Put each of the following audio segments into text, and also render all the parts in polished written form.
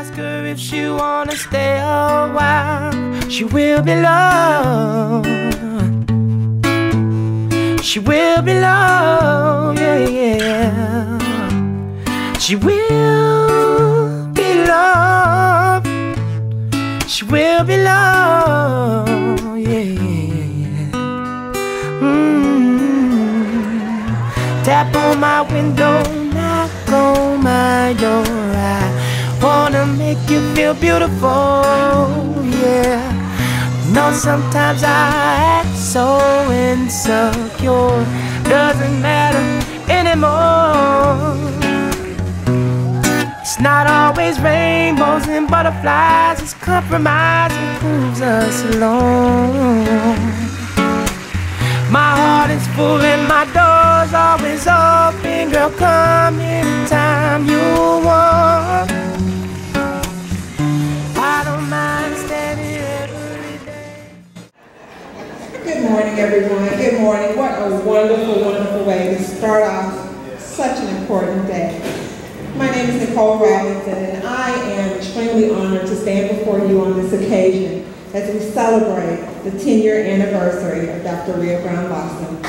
ask her if she wanna stay a while, she will be loved. She will be loved, yeah, yeah. She will be loved. She will be loved, yeah, yeah, yeah. Tap on my window, knock on my door. I wanna make you feel beautiful, yeah. No, sometimes I act so insecure. Doesn't matter anymore. It's not always rainbows and butterflies. It's compromise that proves us alone. My heart is full and my door's always open. Girl, come anytime you want. I don't mind standing every day. Good morning, everyone. Good morning. What a wonderful, wonderful way to start off such an important day. My name is Nicole Robinson, and I am extremely honored to stand before you on this occasion as we celebrate the 10-year anniversary of Dr. Rhea Lawson.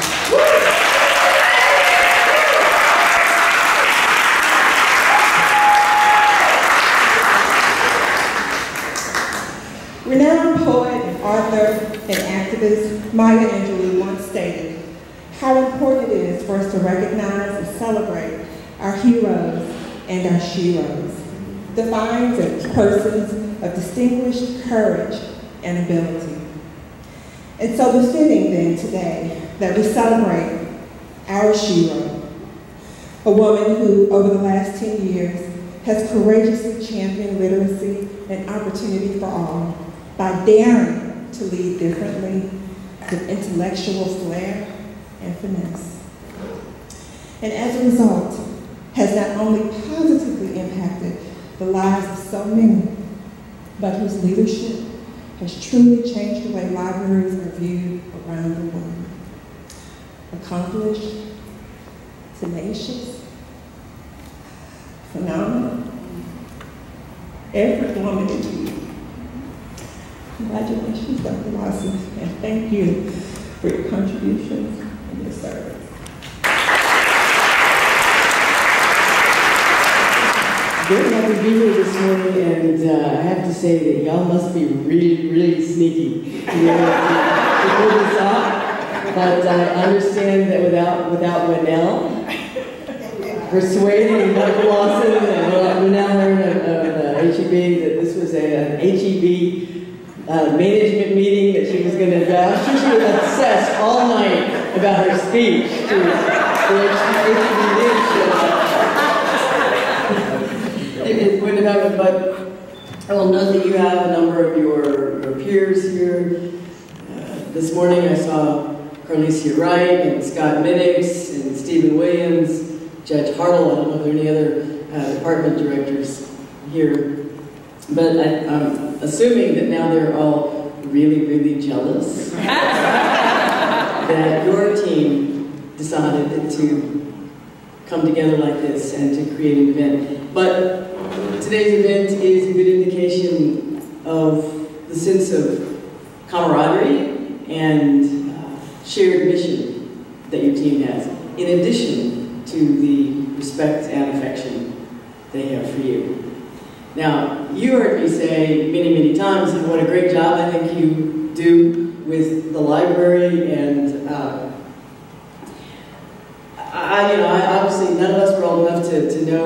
Renowned poet and author and activist Maya Angelou once stated how important it is for us to recognize and celebrate our heroes and our sheroes, defines as persons of distinguished courage and ability. And so befitting then today that we celebrate our shero, a woman who over the last 10 years has courageously championed literacy and opportunity for all by daring to lead differently with intellectual flair and finesse. And as a result, has not only positively impacted the lives of so many, but whose leadership has truly changed the way libraries are viewed around the world. Accomplished, tenacious, phenomenal, every woman is you. Congratulations, Dr. Lawson, and thank you for your contributions and your service. Very happy to be here this morning, and I have to say that y'all must be really, really sneaky to pull this off. But I understand that without Winnell persuading Dr. Lawson and Winnell Herron of HEB that this was an HEB management meeting that she was going to do. I'm sure she was obsessed all night about her speech to the HEB leadership. It wouldn't have happened, but I will note that you have a number of your peers here. This morning I saw Licia Wright and Scott Minnix and Stephen Williams, Judge Hartle. I don't know if there are any other department directors here, but I'm assuming that now they're all really, really jealous that your team decided to come together like this and to create an event. But today's event is a good indication of the sense of camaraderie and shared mission that your team has, in addition to the respect and affection they have for you. Now, you heard me say many, many times what a great job I think you do with the library, and I obviously none of us were old enough to know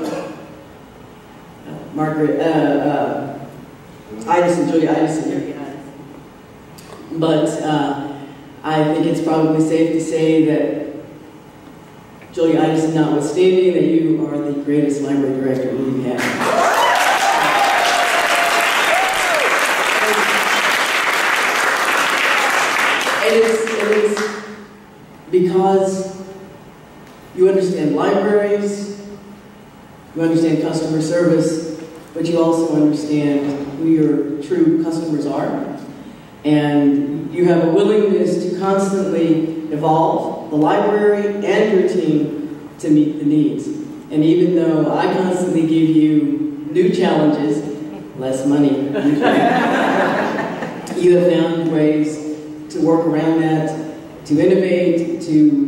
Juliia Idelson. But I think it's probably safe to say that Juliia Idelson notwithstanding, that you are the greatest library director we've had. And it is because you understand libraries, you understand customer service, but you also understand who your true customers are. And you have a willingness to constantly evolve the library and your team to meet the needs. And even though I constantly give you new challenges, less money. You have found ways to work around that, to innovate,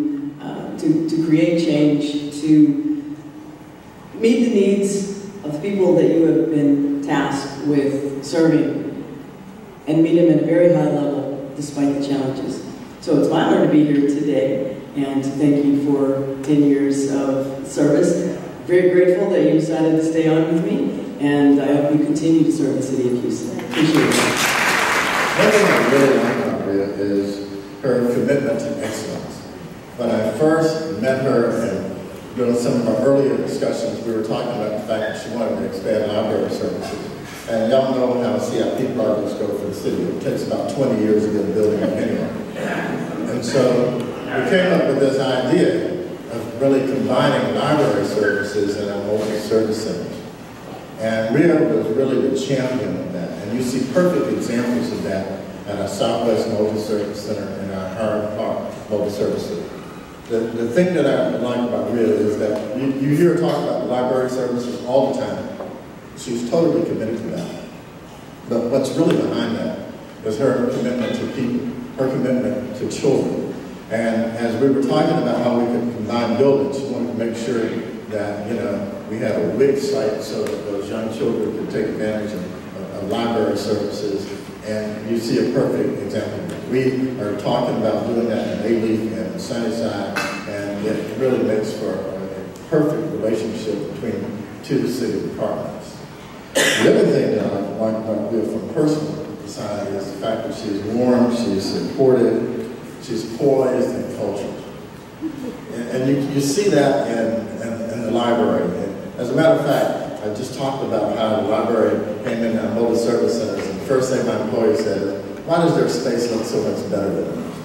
to create change, to meet the needs of the people that you have been tasked with serving, and meet them at a very high level despite the challenges. So it's my honor to be here today, and to thank you for 10 years of service. Very grateful that you decided to stay on with me, and I hope you continue to serve the city of Houston. Appreciate it. One thing I really like about Rhea is her commitment to excellence. When I first met her and during some of our earlier discussions, we were talking about the fact that she wanted to expand library services. And y'all know how CIP projects go for the city. It takes about 20 years to get a building up anyway. And so we came up with this idea of really combining library services and our mobile service centers. And Rhea was really the champion of that. And you see perfect examples of that at our Southwest Mobile Service Center and our Herron Park Mobile Service Center. The thing that I like about Rhea is that you hear her talk about library services all the time. She's totally committed to that. But what's really behind that is her commitment to people, her commitment to children. And as we were talking about how we could combine buildings, she wanted to make sure that, you know, we had a WIC site so that those young children could take advantage of library services. And you see a perfect example. We are talking about doing that in A-Leaf and Sunnyside, and it really makes for a perfect relationship between two city departments. The other thing that I like about Rhea from a personal side is the fact that she's warm, she's supportive, she's poised and cultured. And you see that in the library. And as a matter of fact, I just talked about how the library came in our mobile service centers, and the first thing my employee said is, why does their space look so much better than ours?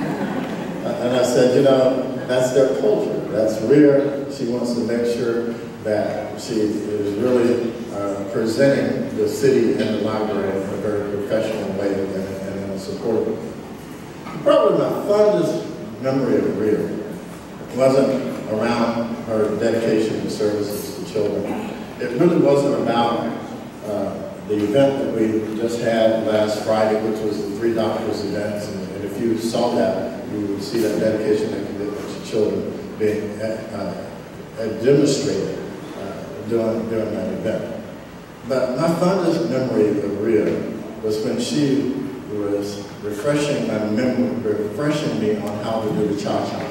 And I said, you know, that's their culture. That's Rhea. She wants to make sure that she is really presenting the city and the library in a very professional way and in a supportive way. Probably my fondest memory of Rhea wasn't around her dedication to services to children. It really wasn't about the event that we just had last Friday, which was the 3 doctors events, and if you saw that, you would see that dedication and commitment to children being demonstrated during that event. But my fondest memory of Rhea was when she was refreshing my memory, refreshing me on how to do the cha-cha.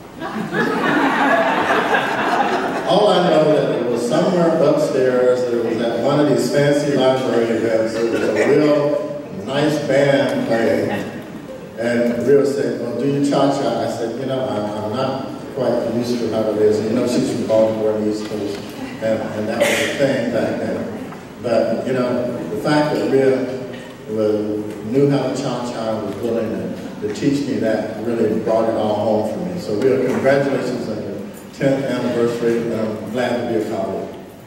All I know that it was somewhere upstairs, it was at one of these fancy library events, there was a real nice band playing, and Rhea said, well, do you cha-cha? I said, you know, I'm not quite used to how it is. And, you know, she's from Baltimore and the East Coast, and that was a thing back then. But, you know, the fact that Rhea knew how to cha-cha and was willing to teach me that really brought it all home for me. So Rhea, congratulations on your 10th anniversary, and I'm glad to be a colleague.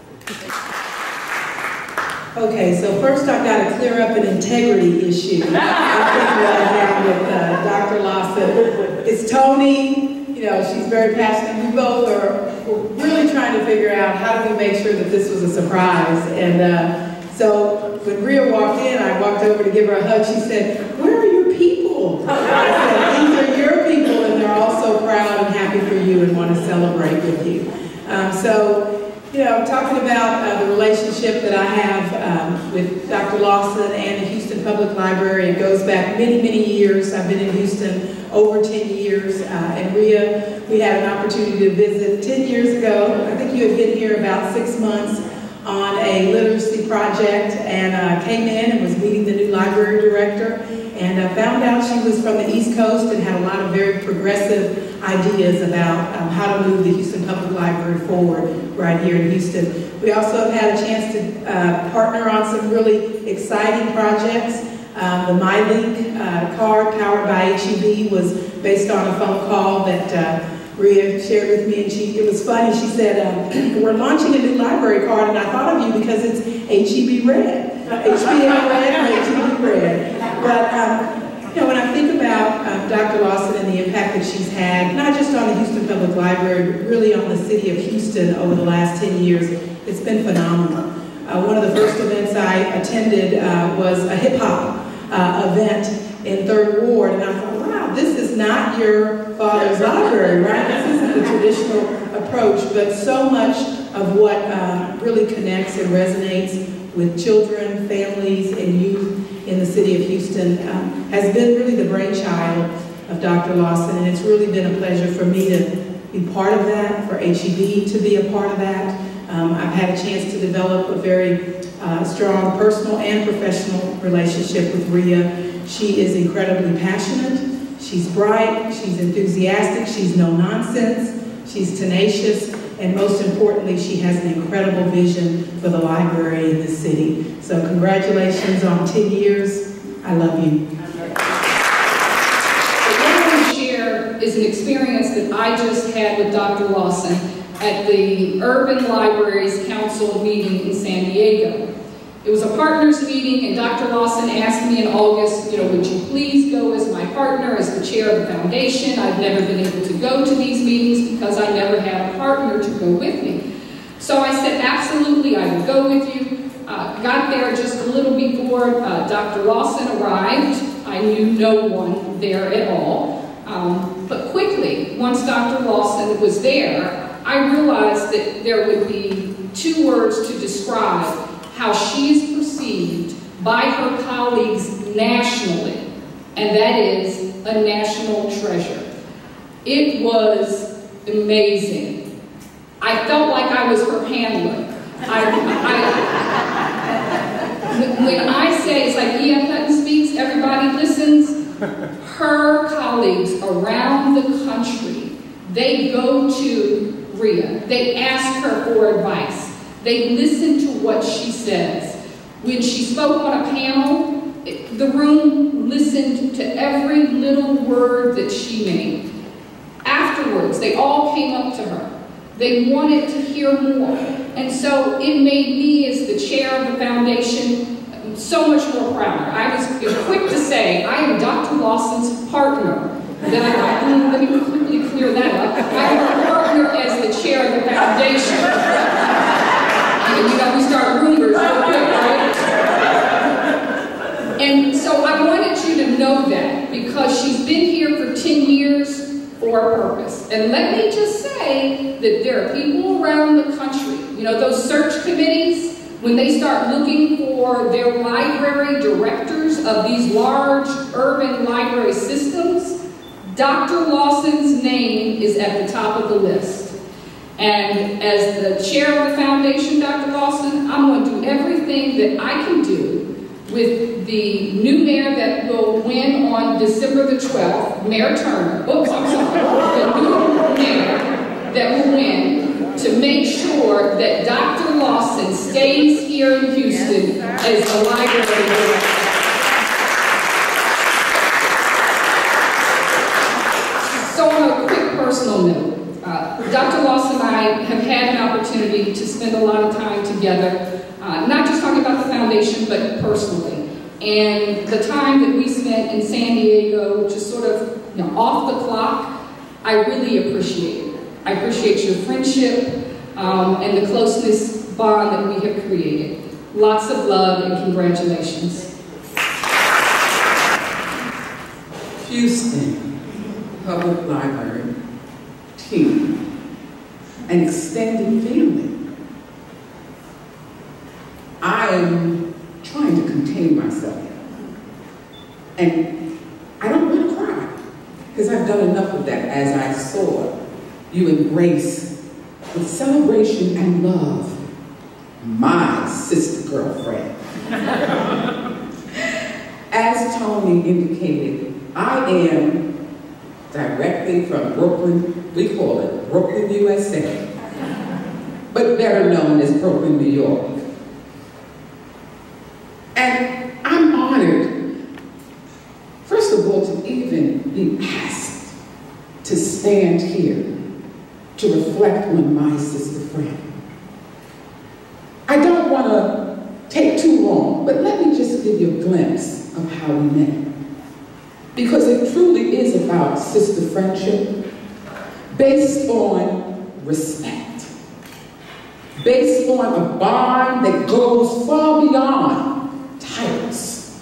Okay, so first I've got to clear up an integrity issue. I think what I have with Dr. Lawson. It's Toni. You know, she's very passionate. We both are really trying to figure out how do we make sure that this was a surprise. And so when Rhea walked in, I walked over to give her a hug. She said, where are your people? I said, these are your people, and they're all so proud and happy for you and want to celebrate with you. You know, talking about the relationship that I have with Dr. Lawson and the Houston Public Library, it goes back many, many years. I've been in Houston over 10 years. And Rhea, we had an opportunity to visit 10 years ago. I think you had been here about 6 months on a literacy project, and came in and was meeting the new library director, and found out she was from the East Coast and had a lot of very progressive ideas about how to move the Houston Public Library forward right here in Houston. We also have had a chance to partner on some really exciting projects. The MyLink card powered by HEB was based on a phone call that Rhea shared with me, and it was funny. She said, we're launching a new library card, and I thought of you because it's HEB Red. HBL Red and HEB Red. But, you know, when I think about Dr. Lawson and the impact that she's had, not just on the Houston Public Library, but really on the city of Houston over the last 10 years, it's been phenomenal. One of the first events I attended was a hip-hop event in 3rd Ward, and I thought, wow, this is not your father's library, right? This isn't the traditional approach, but so much of what really connects and resonates with children, families, and youth in the city of Houston has been really the brainchild of Dr. Lawson, and it's really been a pleasure for me to be part of that, for HEB to be a part of that. I've had a chance to develop a very strong personal and professional relationship with Rhea. She is incredibly passionate, she's bright, she's enthusiastic, she's no nonsense, she's tenacious, and most importantly, she has an incredible vision for the library in this city. So congratulations on 10 years. I love you. What I want to share is an experience that I just had with Dr. Lawson at the Urban Libraries Council meeting in San Diego. It was a partners meeting, and Dr. Lawson asked me in August, would you please go as my partner, as the chair of the foundation? I've never been able to go to these meetings because I never had a partner to go with me. So I said, absolutely, I will go with you. Got there just a little before Dr. Lawson arrived. I knew no one there at all. But quickly, once Dr. Lawson was there, I realized that there would be 2 words to describe how she is perceived by her colleagues nationally, and that is a national treasure. It was amazing. I felt like I was her handler. When I say, it's like E.F. Hutton speaks, everybody listens. Her colleagues around the country, they go to Rhea. They ask her for advice. They listen to what she says. When she spoke on a panel, the room listened to every little word that she made. Afterwards, they all came up to her. They wanted to hear more. And so it made me, as the chair of the foundation, so much more prouder. I was quick to say, I am Dr. Lawson's partner. Then I thought, let me quickly clear that up. I'm her partner as the chair of the foundation. And we start rumors real quick, right? And so I wanted you to know that, because she's been here for 10 years for a purpose. And let me just say that there are people around the country, those search committees, when they start looking for their library directors of these large urban library systems, Dr. Lawson's name is at the top of the list. And as the chair of the foundation, Dr. Lawson, I'm going to do everything that I can do with the new mayor that will win on December the 12th, Mayor Turner. Oops, I'm sorry. The new mayor that will win, to make sure that Dr. Lawson stays here in Houston as a library director. So on a quick personal note, Dr. Lawson and I have had an opportunity to spend a lot of time together, not just talking about the foundation, but personally. And the time that we spent in San Diego, just sort of off the clock, I really appreciate it. I appreciate your friendship and the closeness bond that we have created. Lots of love and congratulations. Houston Public Library team, an extended family. I am trying to contain myself. And I don't want to cry, because I've done enough of that as I saw you embrace with celebration and love my sister girlfriend. As Toni indicated, I am directly from Brooklyn. We call it Brooklyn, USA, but better known as Brooklyn, New York. And I'm honored, first of all, to even be asked to stand here to reflect on my sister friend. I don't want to take too long, but let me just give you a glimpse of how we met. Because it truly is about sister friendship based on respect. based on a bond that goes far beyond titles,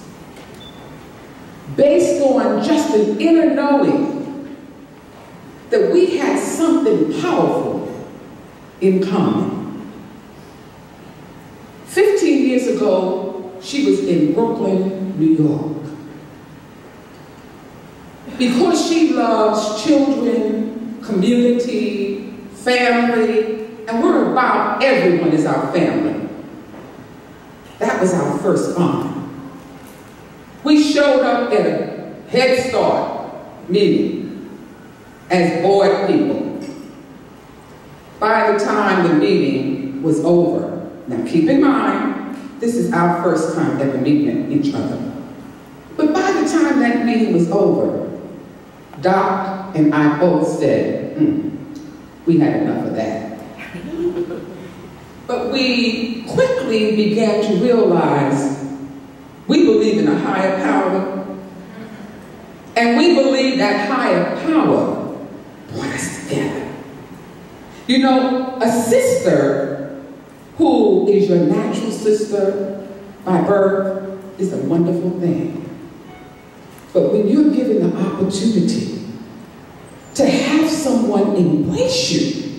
based on just an inner knowing that we had something powerful in common. 15 years ago, she was in Brooklyn, New York. Because she loves children, community, family, and we're about everyone is our family. That was our first bond. We showed up at a Head Start meeting as board people. By the time the meeting was over, now keep in mind, this is our first time ever meeting each other. But by the time that meeting was over, Doc and I both said, we had enough of that. But we quickly began to realize we believe in a higher power, and we believe that higher power brought us together. You know, a sister who is your natural sister by birth is a wonderful thing. But when you're given the opportunity to have someone embrace you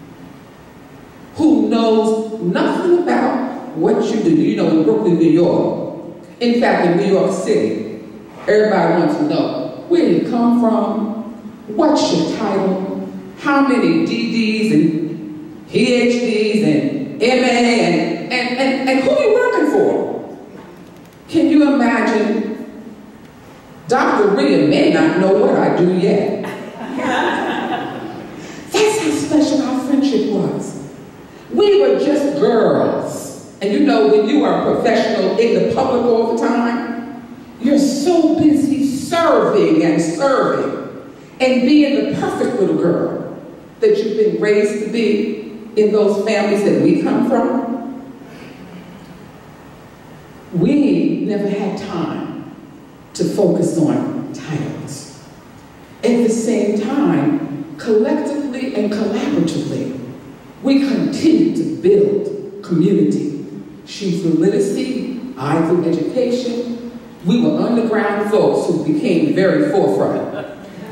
who knows nothing about what you do. You know, in Brooklyn, New York, in fact, in New York City, everybody wants to know where you come from, what's your title, how many DDs and PhDs and MA and who are you working for? Can you imagine? Dr. Rhea may not know what I do yet. That's how special our friendship was. We were just girls. And you know, when you are a professional in the public all the time, you're so busy serving and being the perfect little girl that you've been raised to be in those families that we come from. We never had time to focus on titles. At the same time, collectively and collaboratively, we continue to build community. She through literacy, I through education. We were underground folks who became very forefront.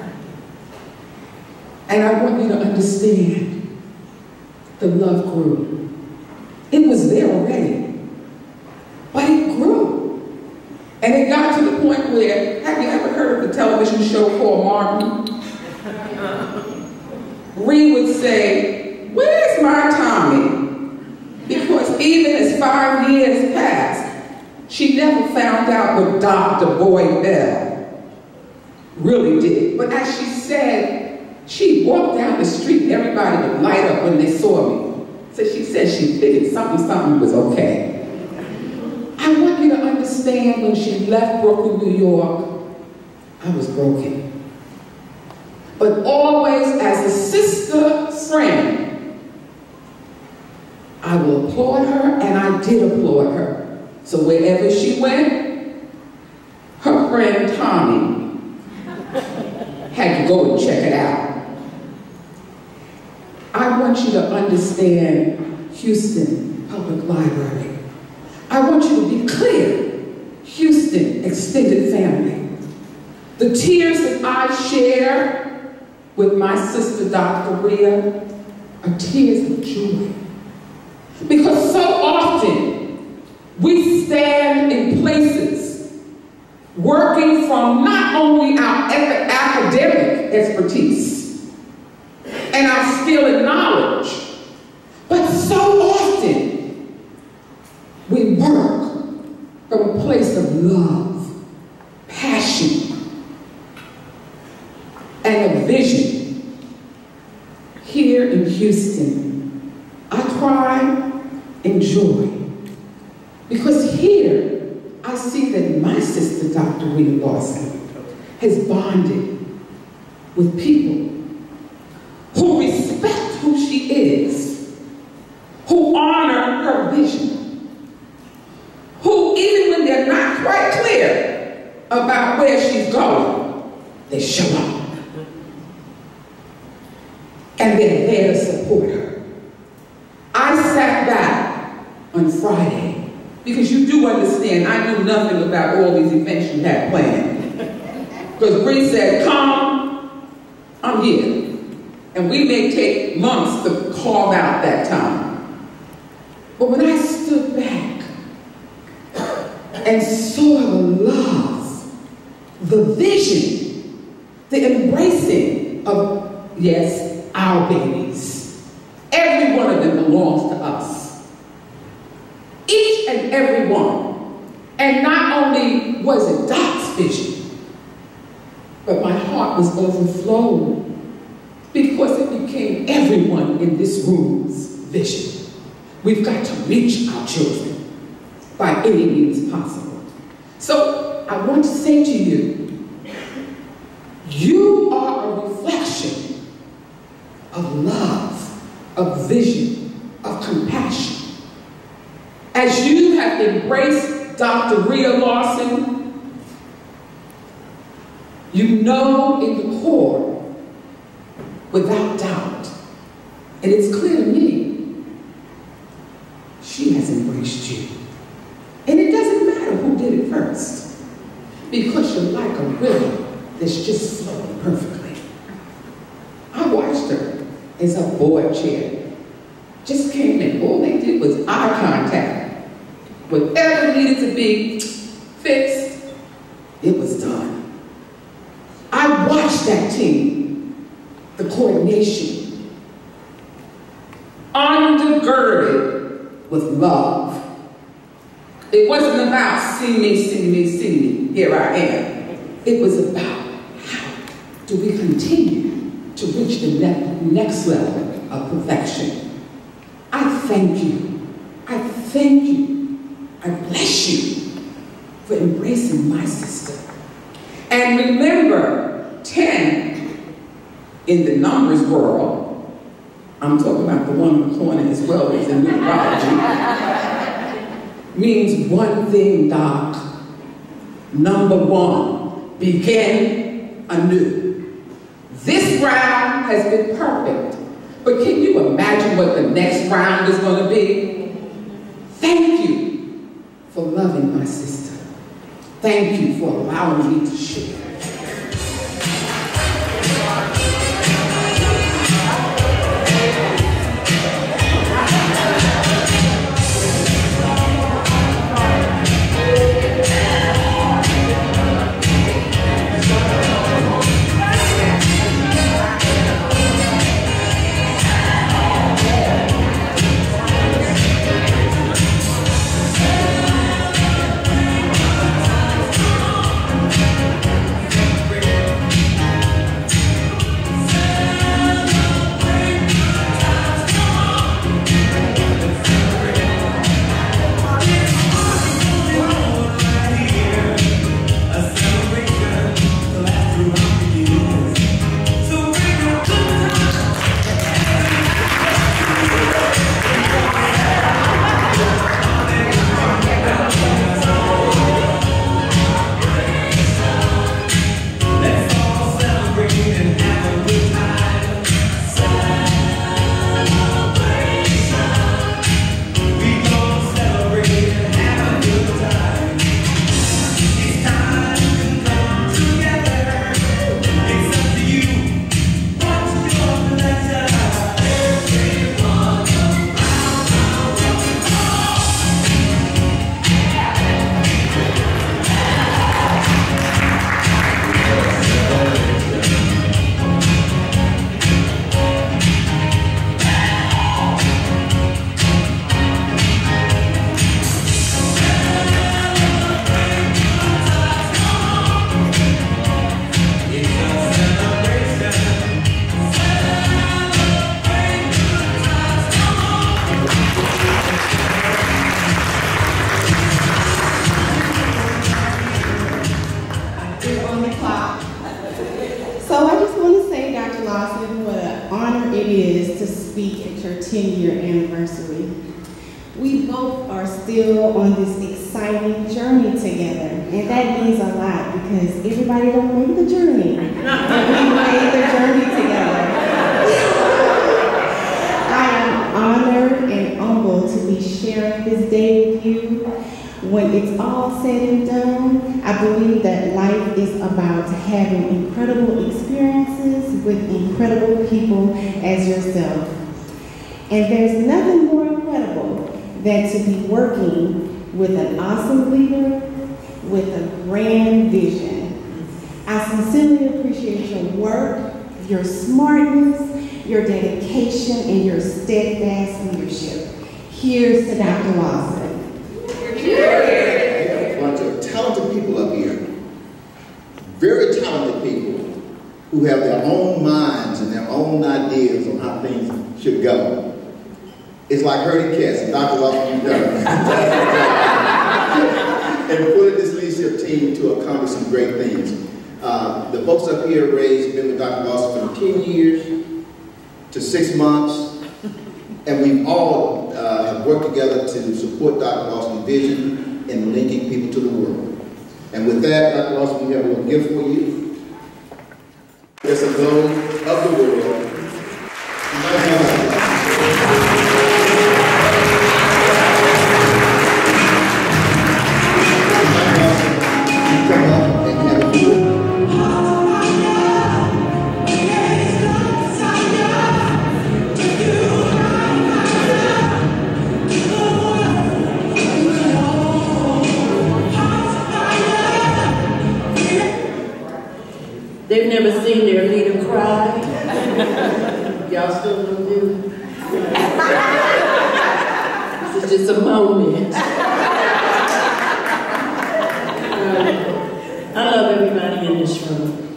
And I want you to understand, the love grew. It was there already, but it grew. And it got to the point where, have you ever heard of the television show called Martin? Rhea would say, where's my Tommy? Because even as 5 years passed, she never found out what Dr. Boyd Bell really did. But as she said, she walked down the street and everybody would light up when they saw me. So she said she figured something was okay. I want you to understand, when she left Brooklyn, New York, I was broken. But always as a sister friend, I will applaud her, and I did applaud her. So wherever she went, her friend Toni had to go and check it out. I want you to understand Houston Public Library. I want you to be clear, Houston extended family. The tears that I share with my sister, Dr. Rhea, are tears of joy. Because so often, we stand in places working from not only our academic expertise and our skill and knowledge, but so often, we work from a place of love, passion, and a vision. Here in Houston, I cry in joy, because here I see that my sister, Dr. Rhea Lawson, has bonded with people who respect who she is, who honor her vision, who, even when they're not quite clear about where she's going, they show up. And they're there to support her. I sat on Friday, because you do understand I knew nothing about all these events you had planned. Because Bree said, come, I'm here. And we may take months to carve out that time. But when I stood back and saw the love, the vision, the embracing of, yes, our babies, every one of them belongs to us. Each and every one. And not only was it Doc's vision, but my heart was overflowed because it became everyone in this room's vision. We've got to reach our children by any means possible. So I want to say to you, you are a reflection of love, of vision, of compassion. As you have embraced Dr. Rhea Lawson, you know in the core, without doubt, and it's clear to me, she has embraced you. And it doesn't matter who did it first, because you're like a river that's just flowing perfectly. I watched her as a board chair just came in. All they did was eye contact. Whatever needed to be fixed, it was done. I watched that team, the coordination, undergirded with love. It wasn't about see me, see me, see me, here I am. It was about how do we continue to reach the next level of perfection. I thank you. I thank you. I bless you for embracing my sister. And remember, 10 in the numbers world, I'm talking about the one in the corner as well as in numerology, means one thing, Doc. Number one, begin anew. This round has been perfect, but can you imagine what the next round is going to be? Thank you for loving my sister. Thank you for allowing me to share. To be sharing this day with you. When it's all said and done, I believe that life is about having incredible experiences with incredible people as yourself. And there's nothing more incredible than to be working with an awesome leader with a grand vision. I sincerely appreciate your work, your smartness, your dedication, and your steadfast leadership. Here's to Dr. Lawson. We have a bunch of talented people up here, very talented people who have their own minds and their own ideas on how things should go. It's like herding cats, and Dr. Lawson, you've done it. And putting this leadership team to accomplish some great things. The folks up here been with Dr. Lawson from 10 years to 6 months, and we've all worked together to support Dr. Lawson's vision in linking people to the world. And with that, Dr. Lawson, we have a little gift for you. It's a globe of the world. Come up and have a good. They've never seen their leader cry. Y'all still don't do it? This is just a moment. I love everybody in this room.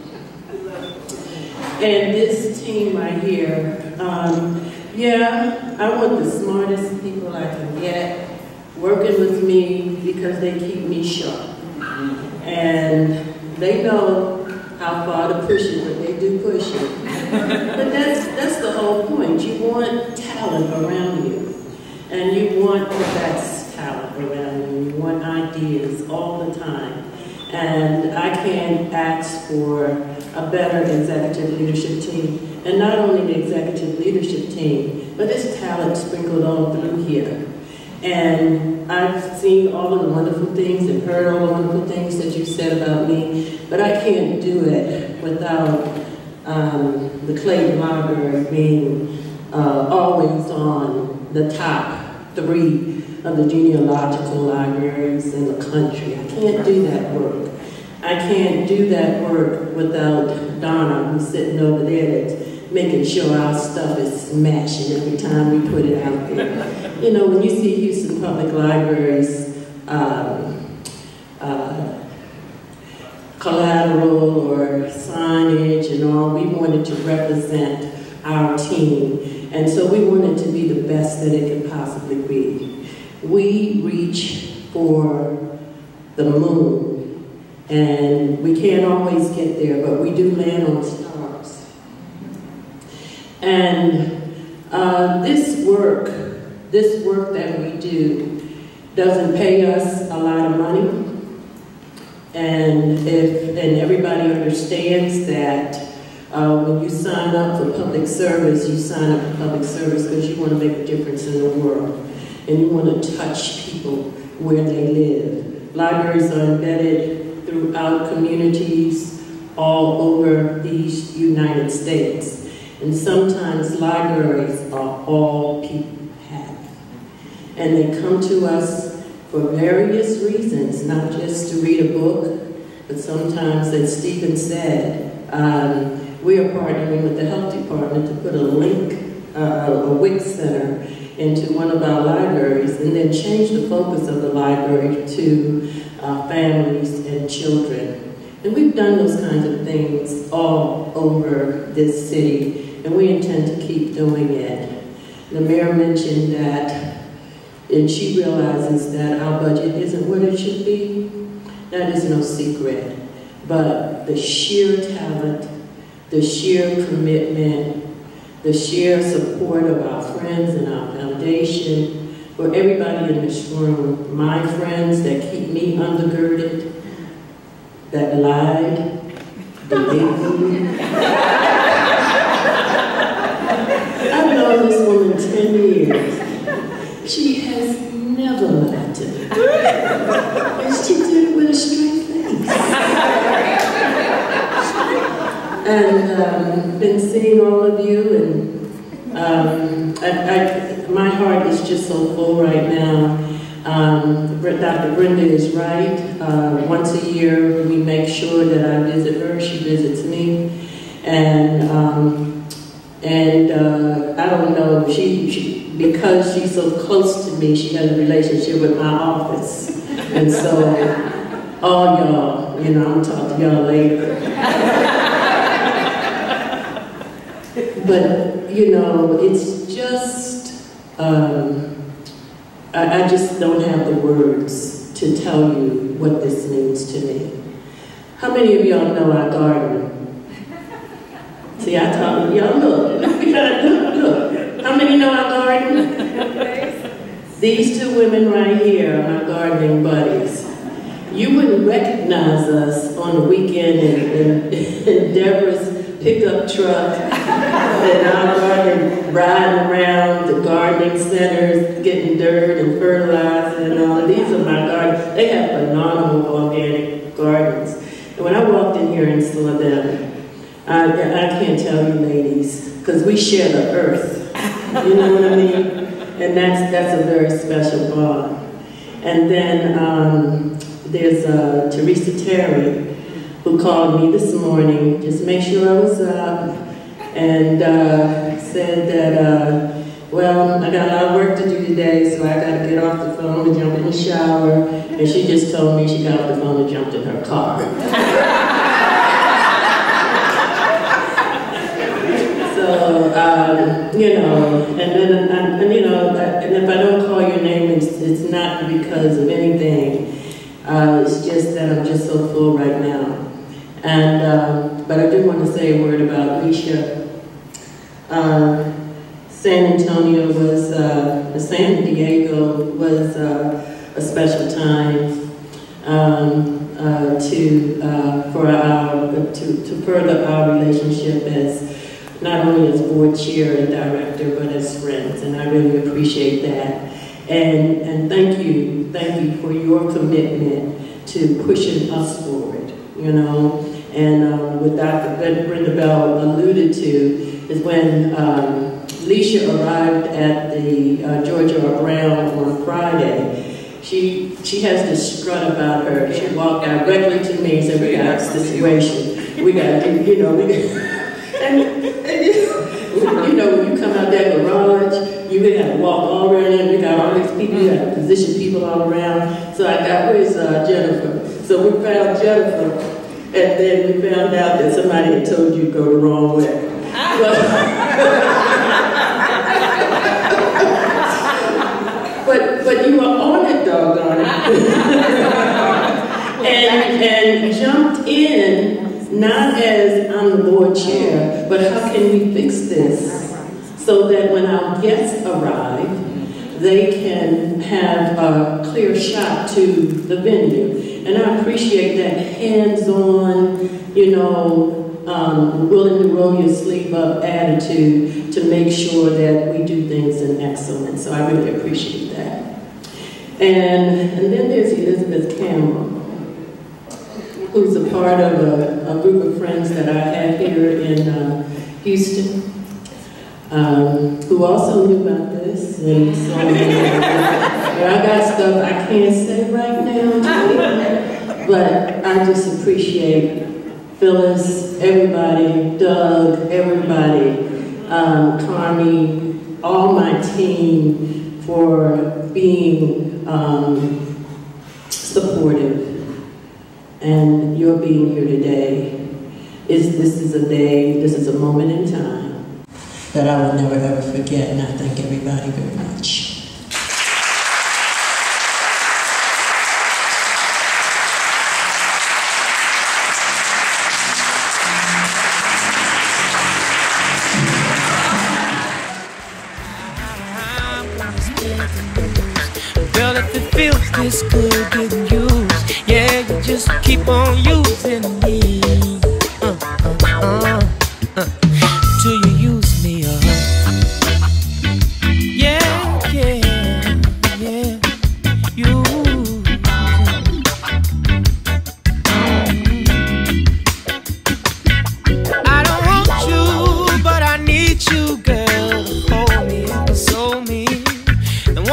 And this team right here, yeah, I want the smartest people I can get working with me because they keep me sharp. And they know how far to push it, but they do push it. But that's the whole point. You want talent around you. And you want the best talent around you. You want ideas all the time. And I can't ask for a better executive leadership team. And not only the executive leadership team, but there's talent sprinkled all through here. And I've seen all of the wonderful things and heard all the wonderful things that you said about me, but I can't do it without the Clayton Library being always on the top 3 of the genealogical libraries in the country. I can't do that work. I can't do that work without Donna, who's sitting over there that's making sure our stuff is smashing every time we put it out there. You know, when you see Houston Public Library's collateral or signage and all, we wanted to represent our team. And so we wanted to be the best that it could possibly be. We reach for the moon, and we can't always get there, but we do land on stars. And this work that we do doesn't pay us a lot of money. And everybody understands that when you sign up for public service, you sign up for public service because you want to make a difference in the world. And you want to touch people where they live. Libraries are embedded throughout communities all over these United States. And sometimes libraries are all people have. And they come to us for various reasons, not just to read a book, but sometimes, as Stephen said, we are partnering with the Health Department to put a WIC center into one of our libraries and then change the focus of the library to families and children. And we've done those kinds of things all over this city, and we intend to keep doing it. The mayor mentioned that, and she realizes that our budget isn't what it should be. That is no secret. But the sheer talent, the sheer commitment, the sheer support of our friends and our foundation, for everybody in this room, my friends that keep me undergirded, that lied, believed me. I've known this woman 10 years. She has never lied to me. And she did it with a straight face. And been seeing all of you, and my heart is just so full right now. Dr. Brenda is right. Once a year, we make sure that I visit her. She visits me, and I don't know. Because she's so close to me, she has a relationship with my office, and so all y'all, I'm gonna talk to y'all later. But it's just. I just don't have the words to tell you what this means to me. How many of y'all know I garden? See, I talk to y'all, look. How many know I garden? These two women right here are my gardening buddies. You wouldn't recognize us on the weekend in Deborah's pickup truck and our garden, riding around the gardening centers, getting dirt and fertilizer and all. These are my gardens. They have phenomenal organic gardens. And when I walked in here and saw them, I can't tell you ladies, because we share the earth. You know what I mean? And that's a very special bond. And then there's Teresa Terry, who called me this morning, just to make sure I was up, and said that, well, I got a lot of work to do today, so I got to get off the phone and jump in the shower, and she just told me she got off the phone and jumped in her car. So, and if I don't call your name, it's not because of anything. It's just that I'm just so full right now. And, but I do want to say a word about Licia. San Diego was a special time to further our relationship as not only as board chair and director, but as friends, and I really appreciate that. And thank you for your commitment to pushing us forward, And what Dr. Brenda Bell alluded to is when Licia arrived at the Georgia Brown on Friday, she has this strut about her. She walked directly to me and said, "We got a situation. We got to do, And when you come out that garage, you got to walk all around. We got all these people. You got to position people all around. So I got, where's Jennifer? So we found Jennifer, and then we found out that somebody had told you to go the wrong way. But you were on it, doggone it. and jumped in, not as I'm the board chair, but how can we fix this so that when our guests arrive, they can have a clear shot to the venue. And I appreciate that hands-on, willing to roll your sleeve up attitude to make sure that we do things in excellence. So I really appreciate that. And then there's Elizabeth Campbell, who's a part of a group of friends that I have here in Houston, who also knew about this. And so I got stuff I can't say right now, but I just appreciate Phyllis, everybody, Doug, everybody, Carmi, all my team for being supportive. And your being here today, this is a moment in time that I will never ever forget, and I thank everybody very much. Girl, if it feels this good, getting used, yeah, you just keep on using me. Till you use me up. Yeah, yeah.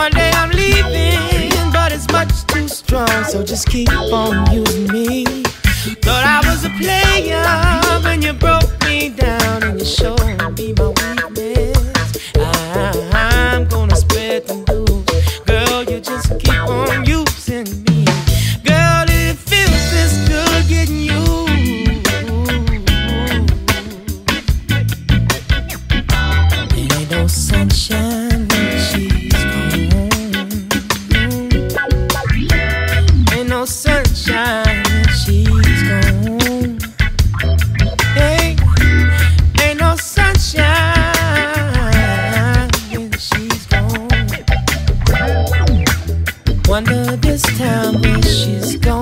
One day I'm leaving, but it's much too strong, so just keep on using me. Thought I was a player when you broke me down and you showed me my weakness. I'm gonna spread the news, girl, you just keep on using me. Girl, it feels this good getting you. It ain't no sunshine when she's gone. Ain't no sunshine when she's gone. Hey, ain't no sunshine when she's gone. Wonder this time when she's gone.